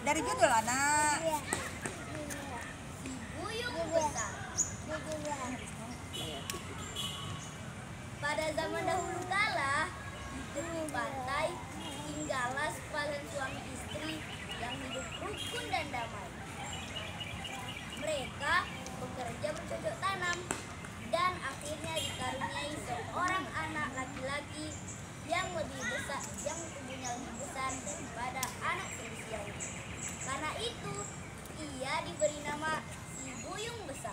Dari judul anak. Si Buyung Besar. Pada zaman dahulu kala, di tepi pantai tinggallah sepasang suami istri yang hidup rukun dan damai. Mereka bekerja bercocok tanam dan akhirnya dikaruniai seorang anak laki-laki yang lebih besar, yang tubuhnya lebih besar daripada anak seusianya. Karena itu, ia diberi nama si Buyung Besar.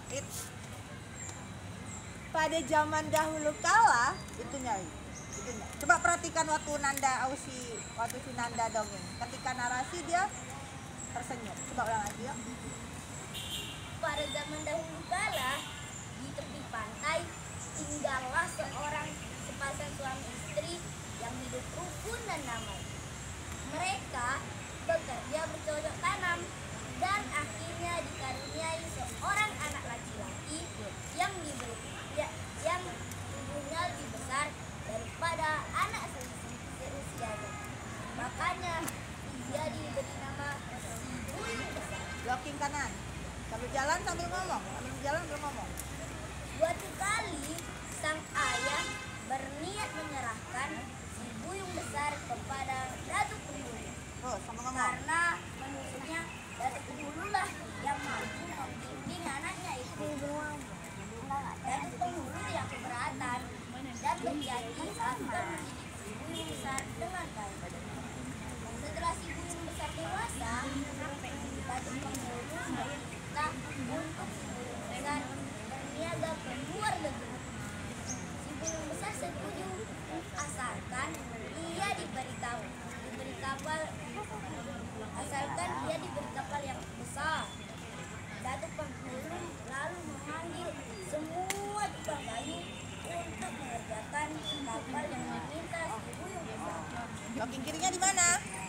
Pada zaman dahulu kala itu nyai. Coba perhatikan waktu si Nanda dongeng. Ketika narasi dia tersenyum. Coba ulang lagi ya. Pada zaman dahulu kala, di tepi pantai tinggallah sepasang suami istri yang hidup rukun dan damai. Mereka bekerja bercocok tanam dan akhirnya dikaruniai seorang anak laki-laki yang tubuhnya lebih besar daripada anak seusianya. Makanya ia diberi nama si Buyung Besar. Blocking kanan. Sambil jalan sambil ngomong. Suatu kali sang ayah berniat menyerahkan si Buyung Besar kepada Datuk Penghulu. Oh, sama ngomong. Karena menurutnya Datuk Penghulu lah yang mampu membimbing anaknya itu. Datuk Penghulu yang keberatan dan berjanji akan mendidik si Buyung Besar dengan baik. Setelah si Buyung Besar dewasa, Datuk Penghulu meminta untuk si Buyung Besar berniaga ke luar negeri. Si Buyung Besar setuju asalkan ia diberi kapal yang besar. Datuk Penghulu lalu memanggil semua tukang kayu untuk mengerjakan kapal yang meminta si Buyung Besar. Blocking kirinya di mana?